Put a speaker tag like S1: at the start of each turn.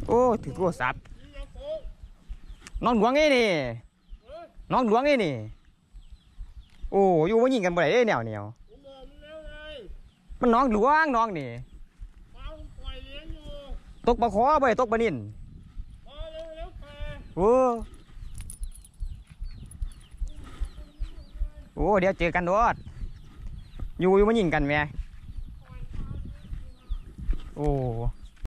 S1: โอ้ถือโทรศัพท์น้องหลวงไงนี่น้องหลวงไงนี่โอ้อยู่มายิงกันบ่ได้แนวมันน้องหลวงน้องนี่ตกปลาขอไปตกปลานิ่นโอ้โอ้เดี๋ยวเจอกันด้วยอยู่มายิงกันแม่